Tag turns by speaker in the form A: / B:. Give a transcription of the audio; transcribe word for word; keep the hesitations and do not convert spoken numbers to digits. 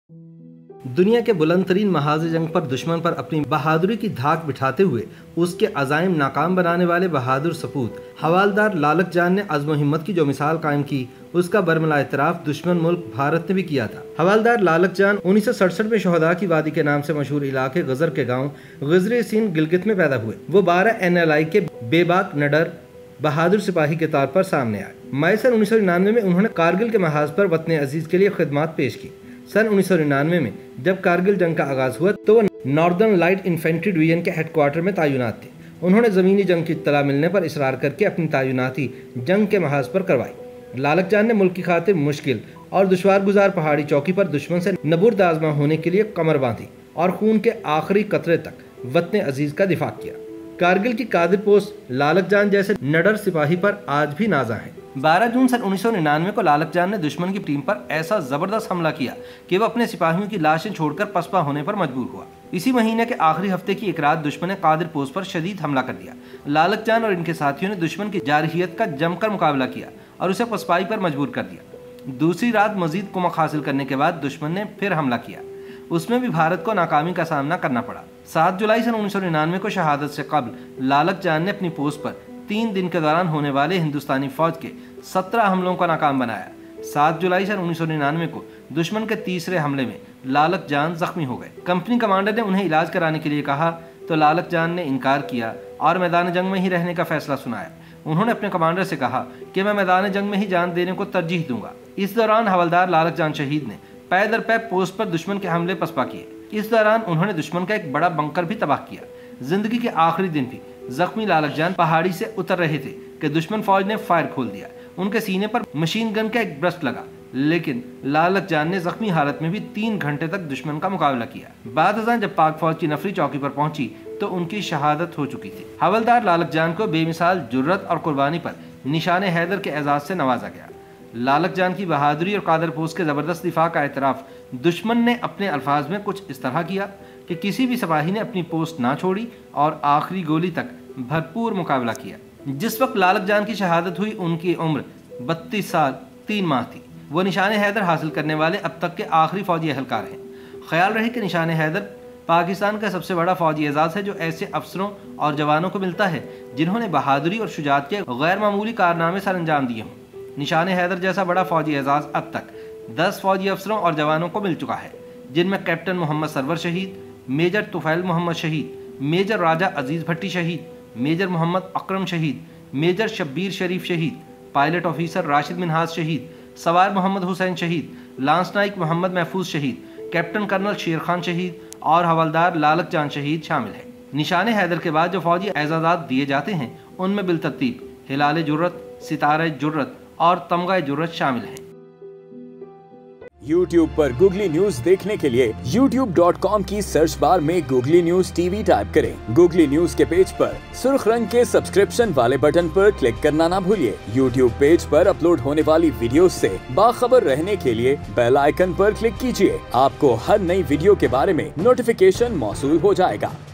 A: दुनिया के बुलंद तरीन महाज़ जंग पर दुश्मन पर अपनी बहादुरी की धाक बिठाते हुए उसके अज़ाइम नाकाम बनाने वाले बहादुर सपूत हवालदार लालक जान ने अज़्म व हिम्मत की जो मिसाल कायम की, उसका बरमला इतराफ़ दुश्मन मुल्क भारत ने भी किया था। हवालदार लालक जान उन्नीस सौ सड़सठ में शोहदा की वादी के नाम से मशहूर इलाके गजर के गाँव गजरे सिंध गिलगित में पैदा हुए। वो बारह एन एल आई के बेबाक नडर बहादुर सिपाही के तौर पर सामने आए। मई सन उन्नीस सौ निन्यानवे में उन्होंने कारगिल के महाज पर वतन अजीज के लिए खिदमत पेश की। सन उन्नीस सौ निन्यानवे में जब कारगिल जंग का आगाज हुआ तो वो नॉर्दर्न लाइट इन्फेंट्री डिवीजन के हेडक्वार्टर में तैनात थे। उन्होंने ज़मीनी जंग की इत्तला मिलने पर इसरार करके अपनी तैनाती जंग के महाज पर करवाई। लालक जान ने मुल्क की खातिर मुश्किल और दुश्वार गुजार पहाड़ी चौकी पर दुश्मन से नबुर्द आज़मा होने के लिए कमर बांधी और खून के आखिरी कतरे तक वतन अजीज का दिफा किया। कारगिल की कादिर पोस्ट लालक जान जैसे नडर सिपाही पर आज भी नाजा है। बारह जून सन उन्नीस सौ निन्यानवे को लालक जान ने दुश्मन की टीम पर ऐसा जबरदस्त हमला किया कि वह अपने सिपाहियों की लाशें छोड़कर पसपा होने पर मजबूर हुआ। इसी महीने के आखिरी हफ्ते की एक रात दुश्मन ने कादिर पोस्ट पर शदीद हमला कर दिया। लालक जान और इनके साथियों ने दुश्मन की जारहियत का जमकर मुकाबला किया और उसे पसपाई पर मजबूर कर दिया। दूसरी रात मजीद कुमक हासिल करने के बाद दुश्मन ने फिर हमला किया। उसमें भी भारत को नाकामी का सामना करना पड़ा। सात जुलाई सन उन्नीस सौ निन्यानवे को शहादत से कबल लालक जान ने अपनी पोस्ट पर तीन दिन के दौरान होने वाले हिंदुस्तानी फौज के सत्रह हमलों का नाकाम बनाया। सात जुलाई सन उन्नीस सौ निन्यानवे को दुश्मन के तीसरे हमले में लालक जान जख्मी हो गए। कंपनी कमांडर ने उन्हें इलाज कराने के लिए कहा तो लालक जान ने इनकार किया और मैदान जंग में ही रहने का फैसला सुनाया। उन्होंने अपने कमांडर से कहा कि मैं मैदान जंग में ही जान देने को तरजीह दूंगा। इस दौरान हवलदार लालक जान शहीद ने पै दर पै पोस्ट पर दुश्मन के हमले पसपा किए। इस दौरान उन्होंने दुश्मन का एक बड़ा बंकर भी तबाह किया। जिंदगी के आखिरी दिन भी जख्मी लालक जान पहाड़ी से उतर रहे थे कि दुश्मन फौज ने फायर खोल दिया। उनके सीने पर मशीन गन का एक ब्रस्ट लगा, लेकिन लालक जान ने जख्मी हालत में भी तीन घंटे तक दुश्मन का मुकाबला किया। बाद अज़ां जब पाक फौज की नफरी चौकी पर पहुंची तो उनकी शहादत हो चुकी थी। हवलदार लालक जान को बेमिसाल जुर्रत और कुर्बानी पर निशान हैदर के एजाज से नवाजा गया। लालक जान की बहादुरी और कादर पोस्ट के जबरदस्त दिफा का एतराफ दुश्मन ने अपने अल्फाज में कुछ इस तरह किया कि किसी भी सिपाही ने अपनी पोस्ट ना छोड़ी और आखिरी गोली तक भरपूर मुकाबला किया। जिस वक्त लालक जान की शहादत हुई उनकी उम्र बत्तीस साल तीन माह थी। वो निशान हैदर हासिल करने वाले अब तक के आखिरी फौजी एहलकार हैं। ख्याल रहे कि निशान हैदर पाकिस्तान का सबसे बड़ा फौजी एजाज़ है जो ऐसे अफसरों और जवानों को मिलता है जिन्होंने बहादुरी और शुजात के गैर मामूली कारनामे सर अंजाम दिए हों। निशान हैदर जैसा बड़ा फौजी एजाज़ अब तक दस फौजी अफसरों और जवानों को मिल चुका है, जिनमें कैप्टन मोहम्मद सरवर शहीद, मेजर तुफैल मोहम्मद शहीद, मेजर राजा अजीज़ भट्टी शहीद, मेजर मोहम्मद अकरम शहीद, मेजर शब्बीर शरीफ शहीद, पायलट ऑफिसर राशिद मिनहाज शहीद, सवार मोहम्मद हुसैन शहीद, लांस नाइक मोहम्मद महफूज शहीद, कैप्टन कर्नल शेर खान शहीद और हवलदार लालक जान शहीद शामिल है। निशान हैदर के बाद जो फौजी एजाज़ात दिए जाते हैं उनमें बिलतरतीब हिलाल जुर्रत, सितारा जुर्रत और तमगा जुर्रत शामिल हैं।
B: YouTube पर गूगली न्यूज देखने के लिए यूट्यूब डॉट कॉम की सर्च बार में गूगली न्यूज टीवी टाइप करें। गूगली न्यूज के पेज पर सुर्ख रंग के सब्सक्रिप्शन वाले बटन पर क्लिक करना ना भूलिए। YouTube पेज पर अपलोड होने वाली वीडियो से बाखबर रहने के लिए बेल आइकन पर क्लिक कीजिए। आपको हर नई वीडियो के बारे में नोटिफिकेशन मौसूल हो जाएगा।